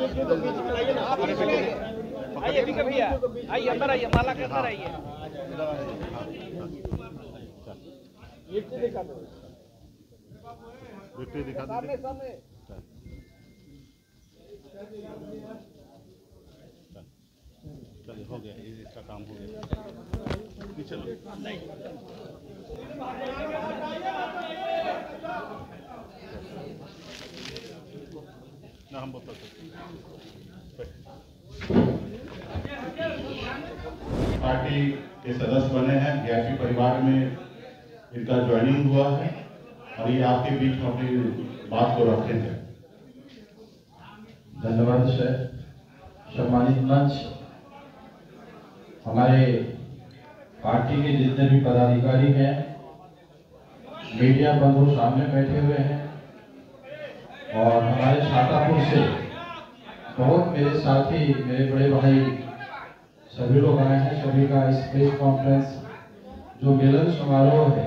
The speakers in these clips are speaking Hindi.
आइए ठीक है भैया, आइए अंदर आइए, माला के अंदर आइए। दिखा दो, दिखा सामने सामने। चलिए हो गया, इसका काम हो गया। चलो ना हम बता सकते। पार्टी के सदस्य बने हैं, वीआईपी परिवार में इनका ज्वाइनिंग हुआ है और ये आपके बीच में अपनी बात को रखे हैं। धन्यवाद सर। सम्मानित मंच, हमारे पार्टी के जितने भी पदाधिकारी हैं, मीडिया बंधु सामने बैठे हुए हैं और हमारे छातापुर से बहुत मेरे साथी, मेरे बड़े भाई सभी लोग आए हैं। सभी का इस प्रेस कॉन्फ्रेंस जो मिलन समारोह है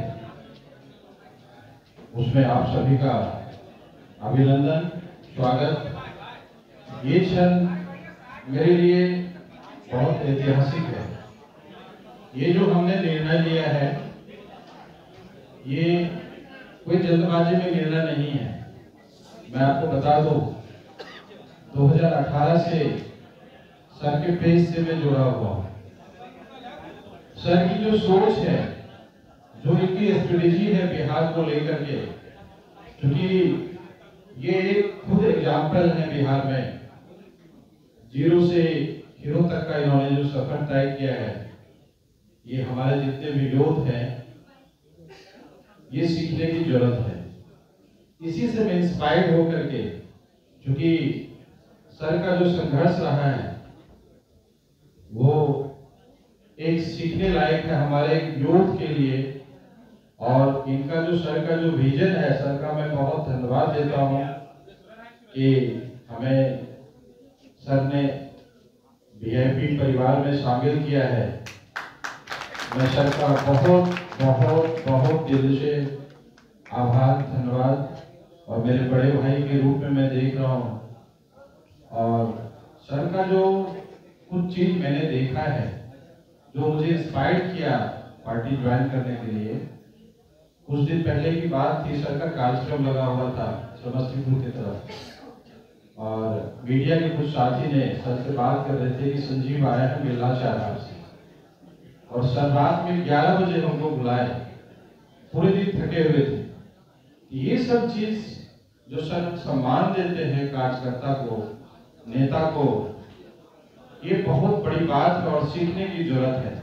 उसमें आप सभी का अभिनंदन, स्वागत। ये क्षण मेरे लिए बहुत ऐतिहासिक है। ये जो हमने निर्णय लिया है ये कोई जल्दबाजी में निर्णय नहीं है। मैं आपको बता दूं, 2018 से सर के पेज से मैं जुड़ा हुआ हूं। सर की जो सोच है, जो इनकी स्ट्रेटेजी है बिहार को लेकर के, क्योंकि ये एक खुद एग्जाम्पल है बिहार में, जीरो से हीरो तक का इन्होंने जो सफर तय किया है, ये हमारे जितने भी यूथ हैं ये सीखने की जरूरत है। इसी से मैं इंस्पायर्ड होकर के, क्योंकि सर का जो संघर्ष रहा है वो एक सीखने लायक है हमारे यूथ के लिए। और इनका जो सर का जो विजन है, सर का मैं बहुत धन्यवाद देता हूं कि हमें सर ने वीआईपी परिवार में शामिल किया है। मैं सर का बहुत बहुत बहुत दिल से आभार, धन्यवाद। और मेरे बड़े भाई के रूप में मैं देख रहा हूँ और सर का जो कुछ चीज मैंने देखा है जो मुझे इंस्पायर किया पार्टी ज्वाइन करने के लिए। कुछ दिन पहले की बात थी, सर का कार्यक्रम लगा हुआ था समस्तीपुर की तरफ और मीडिया के कुछ साथी ने सर से बात कर रहे थे कि संजीव आया है, मिलना चाह रहा है आपसे। और सर रात में 11 बजे हमको बुलाए, पूरे दिन थके हुए थे। ये सब चीज जो सर सम्मान देते हैं कार्यकर्ता को, नेता को, ये बहुत बड़ी बात है और सीखने की जरूरत है।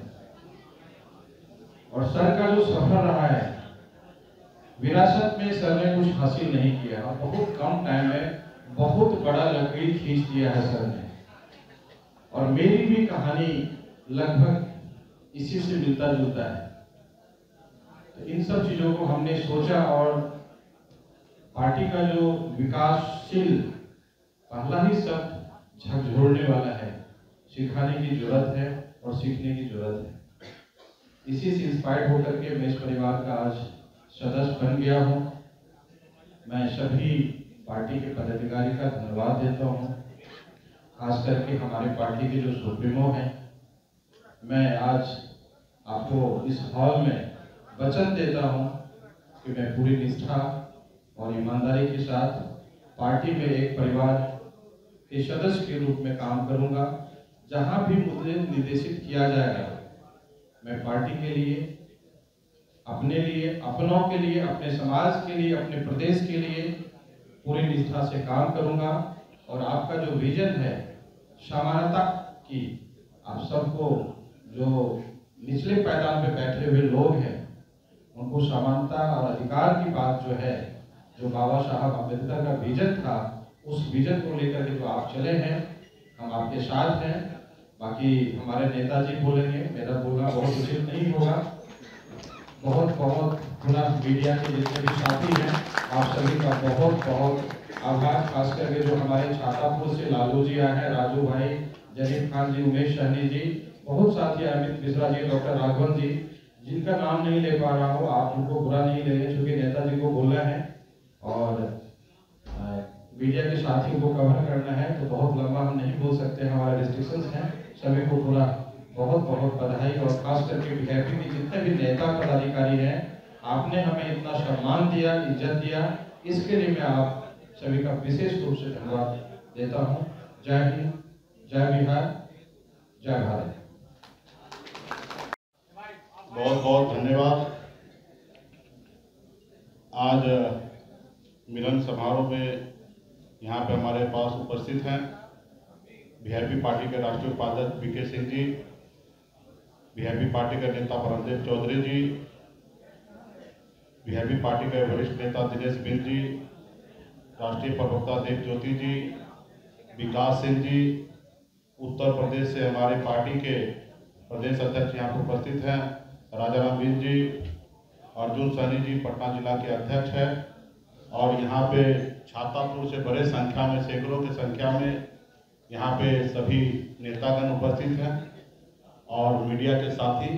और सर का जो सफर रहा है, विरासत में सर ने कुछ हासिल नहीं किया और बहुत कम टाइम में बहुत बड़ा लकीर खींच दिया है सर ने। और मेरी भी कहानी लगभग इसी से मिलता जुलता है। तो इन सब चीजों को हमने सोचा और पार्टी का जो विकासशील पहला ही शब्द झकझोरने वाला है, सिखाने की जरूरत है और सीखने की जरूरत है। इसी से इंस्पायर्ड होकर के मैं इस परिवार का आज सदस्य बन गया हूँ। मैं सभी पार्टी के पदाधिकारी का धन्यवाद देता हूँ, खास करके हमारे पार्टी के जो सुप्रीमो हैं। मैं आज आपको इस हॉल में वचन देता हूँ कि मैं पूरी निष्ठा और ईमानदारी के साथ पार्टी में एक परिवार के सदस्य के रूप में काम करूँगा। जहाँ भी मुझे निर्देशित किया जाएगा, मैं पार्टी के लिए, अपने लिए, अपनों के लिए, अपने समाज के लिए, अपने प्रदेश के लिए पूरी निष्ठा से काम करूंगा। और आपका जो विजन है समानता की, आप सबको जो निचले पायदान पे बैठे हुए लोग हैं उनको समानता और अधिकार की बात जो है, जो बाबा साहब अम्बेडकर का विजन था, उस विजन को लेकर के जो आप चले हैं, हम आपके साथ हैं। बाकी हमारे नेताजी बोलेंगे, मेरा बोलना बहुत उचित नहीं होगा। बहुत बहुत पुनः मीडिया के जितने भी साथी हैं, आप सभी का बहुत बहुत आभार। खास करके जो हमारे छातापुर से लालू जी आए हैं, राजू भाई, जनीब खान जी, उमेश सहनी जी, बहुत साथी, अमित मिश्रा जी, डॉक्टर राघवन जी, जिनका नाम नहीं ले पा रहा हूँ, आप उनको बुरा नहीं ले, चूंकि नेताजी को बोलना है और मीडिया के साथियों को कवर करना है तो बहुत लंबा फेलिसिटेशंस हैं। सभी को पूरा बहुत बहुत बधाई, और खास करके बीजेपी के जितने भी नेता पदाधिकारी हैं, आपने हमें इतना सम्मान दिया, इज्जत दिया, इसके लिए मैं आप सभी का विशेष रूप से धन्यवाद देता हूँ। जय हिंद, जय बिहार, जय भारत। बहुत बहुत धन्यवाद। आज मिलन समारोह में यहाँ पे हमारे पास उपस्थित हैं वीआईपी पार्टी के राष्ट्रीय उपाध्यक्ष BK Singh ji, VIP party के नेता परमदेव चौधरी जी, वीआईपी पार्टी के वरिष्ठ नेता दिनेश बिंद जी, राष्ट्रीय प्रवक्ता देव ज्योति जी, विकास सिंह जी, उत्तर प्रदेश से हमारे पार्टी के प्रदेश अध्यक्ष यहाँ पर उपस्थित हैं राजाराम बिंद जी, अर्जुन सैनी जी पटना जिला के अध्यक्ष हैं, और यहाँ पे छातापुर से बड़े संख्या में, सैकड़ों की संख्या में यहाँ पे सभी नेतागण उपस्थित हैं और मीडिया के साथी।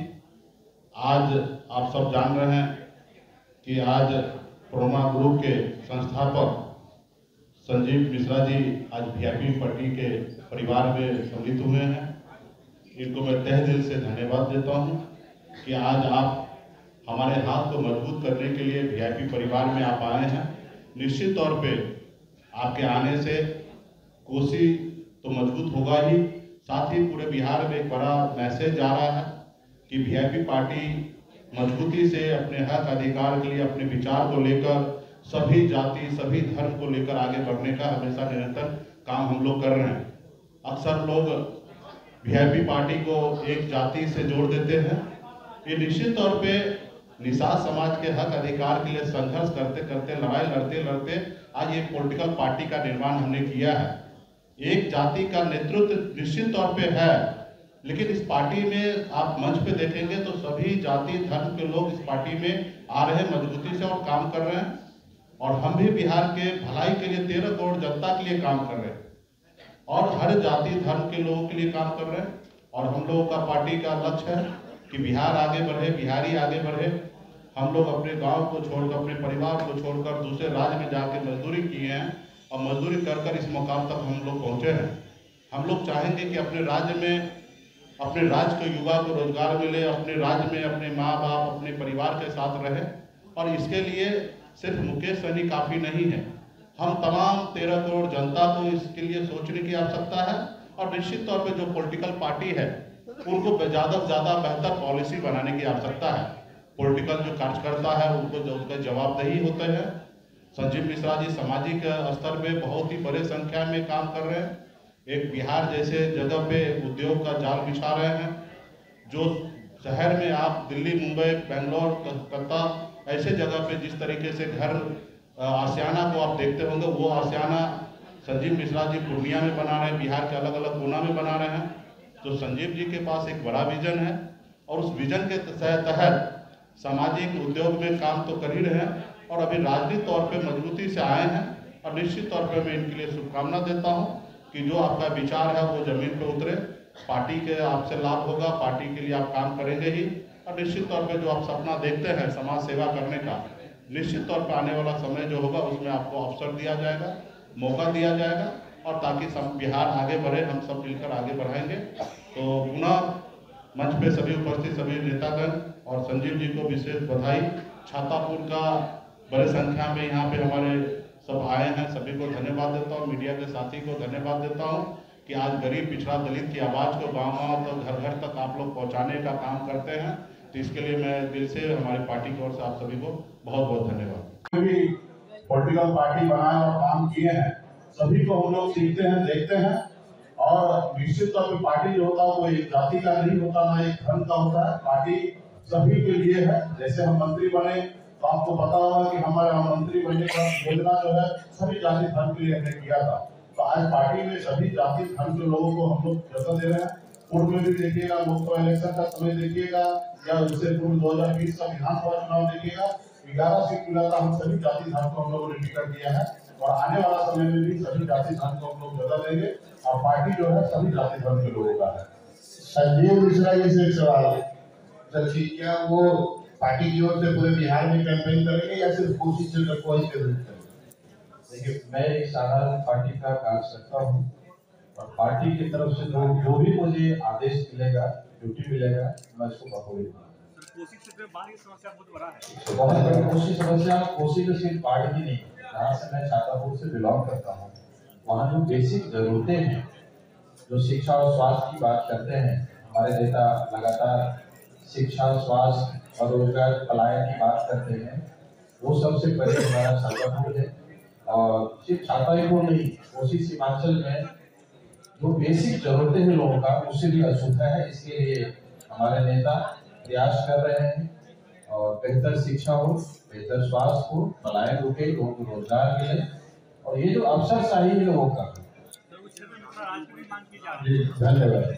आज आप सब जान रहे हैं कि आज प्रोमा ग्रुप के संस्थापक संजीव मिश्रा जी आज वीआईपी पार्टी के परिवार में सम्मिलित हुए हैं। इनको मैं तहे दिल से धन्यवाद देता हूं कि आज आप हमारे हाथ को मजबूत करने के लिए वीआईपी परिवार में आप आए हैं। निश्चित तौर पे आपके आने से कोसी तो मजबूत होगा ही, साथ ही पूरे बिहार में एक बड़ा मैसेज जा रहा है कि वीआईपी पार्टी मजबूती से अपने हक अधिकार के लिए, अपने विचार को लेकर, सभी जाति सभी धर्म को लेकर आगे बढ़ने का हमेशा निरंतर काम हम लोग कर रहे हैं। अक्सर लोग वीआईपी पार्टी को एक जाति से जोड़ देते हैं। ये निश्चित तौर पे निषाद समाज के हक अधिकार के लिए संघर्ष करते करते, लड़ाई लड़ते लड़ते आज एक पॉलिटिकल पार्टी का निर्माण हमने किया है। एक जाति का नेतृत्व निश्चित तौर पे है, लेकिन इस पार्टी में आप मंच पे देखेंगे तो सभी जाति धर्म के लोग इस पार्टी में आ रहे हैं मजबूती से और काम कर रहे हैं। और हम भी बिहार के भलाई के लिए 13 करोड़ जनता के लिए काम कर रहे हैं और हर जाति धर्म के लोगों के लिए काम कर रहे हैं। और हम लोगों का पार्टी का लक्ष्य है कि बिहार आगे बढ़े, बिहारी आगे बढ़े। हम लोग अपने गांव को छोड़कर, अपने परिवार को छोड़कर दूसरे राज्य में जाके मजदूरी किए हैं और मजदूरी कर कर इस मुकाम तक हम लोग पहुंचे हैं। हम लोग चाहेंगे कि अपने राज्य में, अपने राज्य के युवा को रोजगार मिले, अपने राज्य में अपने माँ बाप, अपने परिवार के साथ रहे। और इसके लिए सिर्फ मुकेश सहनी काफ़ी नहीं है, हम तमाम 13 करोड़ जनता को इसके लिए सोचने की आवश्यकता है। और निश्चित तौर पे जो पॉलिटिकल पार्टी है उनको ज़्यादा से ज़्यादा बेहतर पॉलिसी बनाने की आवश्यकता है। पॉलिटिकल जो कार्यकर्ता है उनको जो उनका जवाबदेही होते हैं। संजीव मिश्रा जी सामाजिक स्तर पे बहुत ही बड़े संख्या में काम कर रहे हैं। एक बिहार जैसे जगह पे उद्योग का जाल बिछा रहे हैं। जो शहर में आप दिल्ली, मुंबई, बेंगलोर, कलकत्ता ऐसे जगह पे जिस तरीके से घर आशियाना को आप देखते होंगे, वो आशियाना संजीव मिश्रा जी पूर्णिया में बना रहे हैं, बिहार के अलग अलग कोना में बना रहे हैं। तो संजीव जी के पास एक बड़ा विजन है और उस विजन के तहत सामाजिक उद्योग में काम तो कर ही रहे हैं और अभी राजनीतिक तौर पे मजबूती से आए हैं। और निश्चित तौर पे मैं इनके लिए शुभकामना देता हूं कि जो आपका विचार है वो जमीन पे उतरे, पार्टी के आपसे लाभ होगा, पार्टी के लिए आप काम करेंगे ही। और निश्चित तौर पे जो आप सपना देखते हैं समाज सेवा करने का, निश्चित तौर पे आने वाला समय जो होगा उसमें आपको अवसर दिया जाएगा, मौका दिया जाएगा, और ताकि सब बिहार आगे बढ़े, हम सब मिलकर आगे बढ़ाएंगे। तो पुनः मंच पे सभी उपस्थित सभी नेतागण और संजीव जी को विशेष बधाई। छातापुर का बड़े संख्या में यहाँ पे हमारे सब आए हैं, सभी को धन्यवाद देता हूँ। मीडिया के साथी को धन्यवाद देता हूँ कि आज गरीब पिछड़ा दलित की आवाज़ को गाँव-गाँव तक, घर घर तक आप लोग पहुँचाने का काम करते हैं। तो इसके लिए मैं दिल से हमारी पार्टी की ओर से आप सभी को बहुत बहुत धन्यवाद। भी पॉलिटिकल पार्टी बनाए और काम किए हैं, सभी को हम लोग सीखते हैं, देखते हैं। और निश्चित तौर पर पार्टी जो होता है वो एक जाति का नहीं होता, ना एक धर्म का होता है। पार्टी सभी के लिए है। जैसे हम मंत्री बने तो आपको पता होगा कि हमारे मंत्री बनने का योजना जो है सभी जाति धर्म के लिए हमने किया था। तो आज पार्टी में सभी जाति धर्म के लोगों को हम लोग जगह दे रहे हैं। पूर्व में भी देखिएगा, लोकसभा इलेक्शन का समय देखिएगा, या उससे पूर्व 2020 का विधानसभा चुनाव देखिएगा, 11 सीट मिला था। हम सभी जाति धर्म को हम लोगों ने टिकट दिया है और आने वाला समय में भी सभी जाति धर्म को हम लोग जगह देंगे। और पार्टी जो है सभी जाति धर्म के लोगों का है। संजीव मिश्रा जी से एक सवाल है, क्या वो पार्टी की ओर से पूरे बिहार में कैंपेन करेंगे या सिर्फ कोशिश से कोई करेंगे? देखिए, मैं एक साधारण पार्टी का कार्यकर्ता हूँ और पार्टी की तरफ से जो भी मुझे आदेश मिलेगा, ड्यूटी मिलेगा, मैं उसको बखूबी कोसी क्षेत्र में बाढ़ की समस्या बहुत बड़ा है। बहुत बड़ी कोसी समस्या, कोसी में सिर्फ बाढ़ ही नहीं, जहाँ से मैं छातापुर से बिलोंग करता हूँ, वहाँ जो बेसिक जरूरतें हैं, जो शिक्षा और स्वास्थ्य की बात करते हैं, हमारे नेता लगातार शिक्षा, स्वास्थ्य और रोजगार पलायन की बात करते हैं, वो सबसे पहले हमारा छातापुर है। और सिर्फ छातापुर नहीं, कोसी सीमांचल में जो बेसिक जरूरतें हैं लोगों का, उससे भी अछूता है। इसके लिए हमारे नेता प्रयास कर रहे हैं और बेहतर शिक्षा हो, बेहतर स्वास्थ्य हो, पलायन रुके, लोगों को रोजगार मिले और ये जो अवसरशाही है लोगों का। धन्यवाद।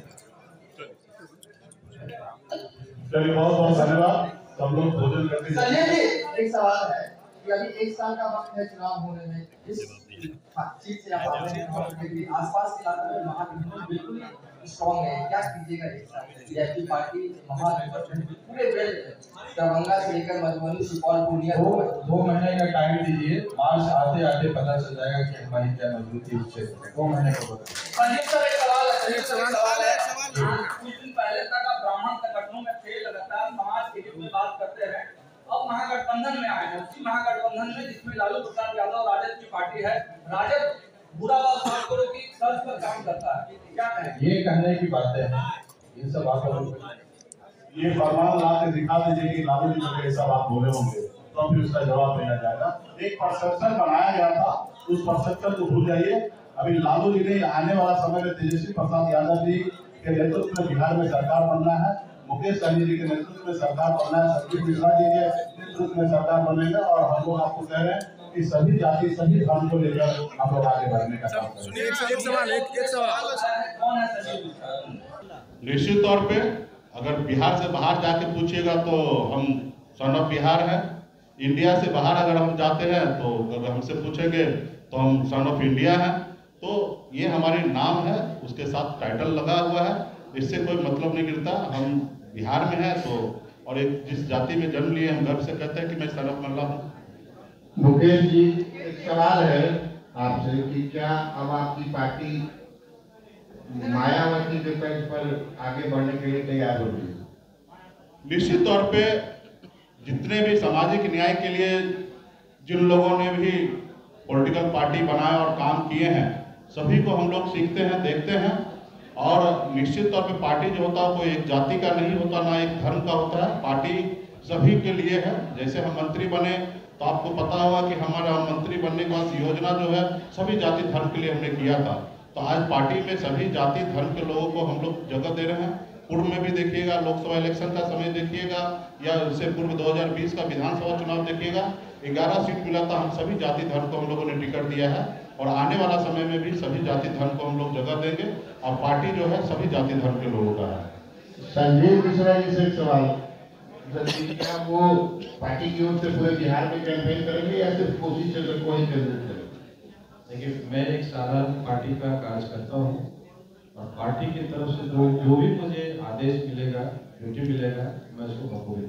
चलिए, बहुत बहुत धन्यवाद। सब लोग भोजन करके संजय जी, एक सवाल है कि अभी 1 साल का वक्त है चुनाव होने में, इस चीज से आप आ रहे हैं और भी आसपास के इलाकों में महागठबंधन बिल्कुल स्ट्रॉन्ग है, क्या कीजिएगा? एक साल बीजेपी पार्टी महागठबंधन पूरे बेल्ट में दरभंगा से लेकर मधुबनी, सुपौल, पूर्णिया 2 महीने का टाइम दीजिए, मार्च आते आते पता चल जाएगा कि हमारी क्या मजबूती उस क्षेत्र में। 2 महीने का वक्त। संजय सर, एक सवाल है। कुछ दिन पहले तक आप ब्राह्मण संगठनों में थे, लगातार समाज के हित में बात करते रहे, अब महागठबंधन में आए हैं। उसी महागठबंधन में जिसमें लालू प्रसाद यादव राजद की पार्टी है, राजद बुरा बात करो कि तर्ज पर काम करता है, क्या कहें? ये कहने की बातें हैं, इन सब बातों ये फरमान ला के दिखा दीजिए कि लालू जी कभी ऐसा बात बोले होंगे, तो फिर उसका जवाब दिया जाएगा। एक परसेप्शन बनाया गया था, उस परसेप्शन को भूल जाइए। अभी लालू जी ने आने वाला समय में तेजस्वी प्रसाद यादव जी के नेतृत्व में बिहार में सरकार बनना है, मुकेश सहनी जी के नेतृत्व में सरकार बनना है, संजीव मिश्रा जी के नेतृत्व में सरकार बनेगा और हम लोग आपको कह रहे हैं कि सभी जाति, सभी धर्म को लेकर हम लोग आगे बढ़ने का काम करेंगे। एक सवाल कौन है संजय जी? निश्चित तौर पे अगर बिहार से बाहर जाके पूछिएगा तो हम सन ऑफ बिहार हैं। इंडिया से बाहर अगर हम जाते हैं तो अगर हमसे पूछेंगे तो हम सन ऑफ इंडिया हैं। तो ये हमारे नाम है, उसके साथ टाइटल लगा हुआ है, इससे कोई मतलब नहीं गिरता। हम बिहार में हैं तो और एक जिस जाति में जन्म लिए हम गर्व से कहते हैं कि मैं सन ऑफ मल्ला हूँ। मुकेश जी, एक सवाल है आपसे कि क्या अब आपकी पार्टी मायावती के तर्ज पर आगे बढ़ने के लिए तैयार हो रही है? निश्चित तौर पे जितने भी सामाजिक न्याय के लिए जिन लोगों ने भी पॉलिटिकल पार्टी बनाया और काम किए हैं, सभी को हम लोग सीखते हैं, देखते हैं। और निश्चित तौर पे पार्टी जो होता है कोई एक जाति का नहीं होता, ना एक धर्म का होता है। पार्टी सभी के लिए है। जैसे हम मंत्री बने तो आपको पता होगा कि हमारा मंत्री बनने के बाद योजना जो है सभी जाति धर्म के लिए हमने किया था। तो आज पार्टी में सभी जाति धर्म के लोगों को हम लोग जगह दे रहे हैं। पूर्व में भी देखिएगा, लोकसभा इलेक्शन का समय देखिएगा या उससे पूर्व 2020 का विधानसभा चुनाव देखिएगा, 11 सीट मिला था। हम सभी जाति धर्म को हम लोगों ने टिकट दिया है और आने वाला समय में भी सभी जाति धर्म को हम लोग जगह देंगे और पार्टी जो है सभी जाति धर्म के लोगों का है। संजीव मिश्रा जी से एक सवाल, क्या वो पार्टी की ओर से पूरे बिहार में कैंपेन करेंगे या सिर्फ कोसी क्षेत्र को ही केंद्रित करेंगे? देखिए, मैं एक साधारण पार्टी का कार्यकर्ता हूँ और पार्टी की तरफ से जो भी मुझे आदेश मिलेगा, ड्यूटी मिलेगा, मैं उसको बखूबी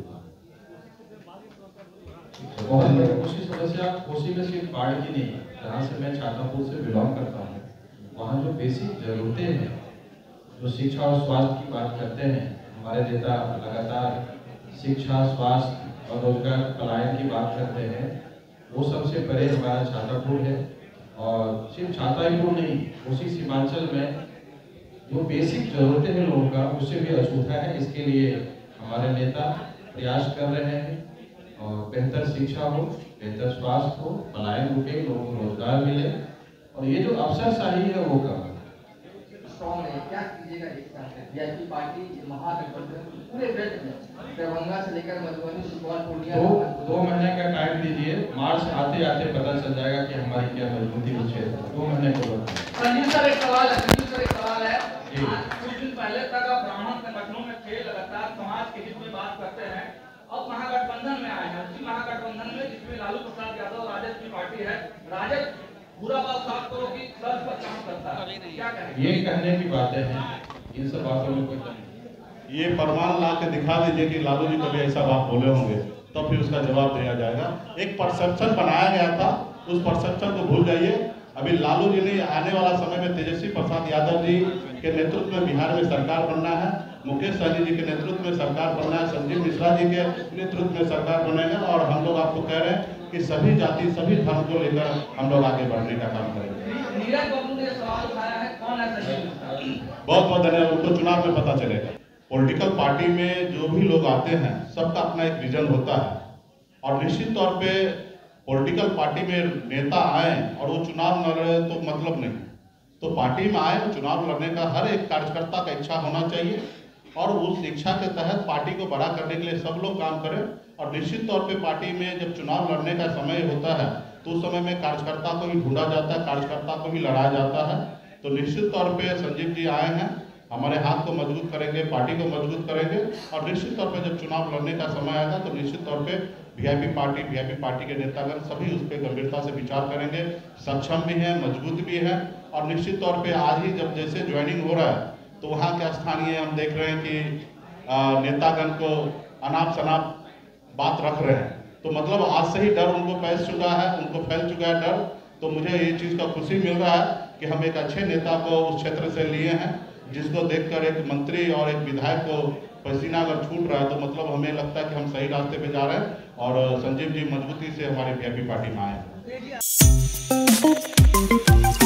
बहुत बड़ी कोसी समस्या, कोसी में सिर्फ बाढ़ की नहीं, जहाँ से मैं छातापुर से बिलोंग करता हूँ, वहाँ जो बेसिक जरूरतें हैं, जो शिक्षा और स्वास्थ्य की बात करते हैं, हमारे नेता लगातार शिक्षा, स्वास्थ्य और रोजगार पलायन की बात करते हैं, वो सबसे परे हमारा छातापुर है। और सिर्फ छातापुर नहीं, कोसी सीमांचल में जो बेसिक जरूरतें हैं लोगों का, उससे भी अछूता है। इसके लिए हमारे नेता प्रयास कर रहे हैं और बेहतर शिक्षा हो, बेहतर स्वास्थ्य हो, पलायन रुके, लोगों को रोजगार मिले और ये जो अवसरशाही है वो कम स्ट्रॉन्ग है, क्या कीजिएगा? एक साल बीजेपी पार्टी महागठबंधन पूरे बेल्ट में दरभंगा से लेकर मधुबनी, सुपौल, पूर्णिया 2 महीने का टाइम दीजिए, मार्च आते आते पता चल जाएगा कि हमारी क्या मजबूती उस क्षेत्र में। 2 महीने के बाद। संजीव सर, एक सवाल है। कुछ दिन पहले तक आप ब्राह्मण संगठनों में थे, लगातार समाज के हित में बात करते हैं, अब महागठबंधन में आए हैं। उसी महागठबंधन में जिसमें लालू प्रसाद यादव राजद की पार्टी है, राजद बुरा बात साफ करो कि तर्ज पर काम करता है, क्या कहें? ये कहने की बातें हैं, इन सब बातों में कोई नहीं। ये फरमान ला के दिखा दीजिए कि लालू जी कभी ऐसा बात बोले होंगे, तो फिर उसका जवाब दिया जाएगा। एक परसेप्शन बनाया गया था, उस परसेप्शन को भूल जाइए। अभी लालू जी ने आने वाला समय में तेजस्वी प्रसाद यादव जी के नेतृत्व में बिहार में सरकार बनना है, मुकेश सहनी जी के नेतृत्व में सरकार बनना है, संजीव मिश्रा जी के नेतृत्व में सरकार बनेगा और हम लोग आपको कह रहे हैं कि सभी जाति सभी धर्म को लेकर हम लोग आगे बढ़ने का काम करेंगे। नीरज बाबू ने सवाल उठाया है, कौन है संजीव मिश्रा? बहुत बहुत धन्यवाद, उनको चुनाव में पता चलेगा। पॉलिटिकल पार्टी में जो भी लोग आते हैं सबका अपना एक विजन होता है और निश्चित तौर पे पॉलिटिकल पार्टी में नेता आए और वो चुनाव न लड़े तो मतलब नहीं। तो पार्टी में आए चुनाव लड़ने का हर एक कार्यकर्ता का इच्छा होना चाहिए और उस इच्छा के तहत पार्टी को बड़ा करने के लिए सब लोग काम करें। और निश्चित तौर पे पार्टी में जब चुनाव लड़ने का समय होता है तो उस समय में कार्यकर्ता को भी ढूंढा जाता है, कार्यकर्ता को भी लड़ाया जाता है। तो निश्चित तौर पे संजीव जी आए हैं, हमारे हाथ को मजबूत करेंगे, पार्टी को मजबूत करेंगे और निश्चित तौर पे जब चुनाव लड़ने का समय आएगा तो निश्चित तौर पे वीआईपी पार्टी के नेतागण सभी उस पर गंभीरता से विचार करेंगे, सक्षम भी हैं, मजबूत भी हैं। और निश्चित तौर पे आज ही जब जैसे ज्वाइनिंग हो रहा है तो वहाँ के स्थानीय हम देख रहे हैं कि नेतागण को अनाप शनाप बात रख रहे हैं, तो मतलब आज से ही डर उनको फैल चुका है, उनको फैल चुका है डर। तो मुझे ये चीज़ का खुशी मिल रहा है कि हम एक अच्छे नेता को उस क्षेत्र से लिए हैं जिसको देखकर एक मंत्री और एक विधायक को पसीना अगर छूट रहा है तो मतलब हमें लगता है कि हम सही रास्ते पे जा रहे हैं और संजीव जी मजबूती से हमारे वीआईपी पार्टी में आए हैं।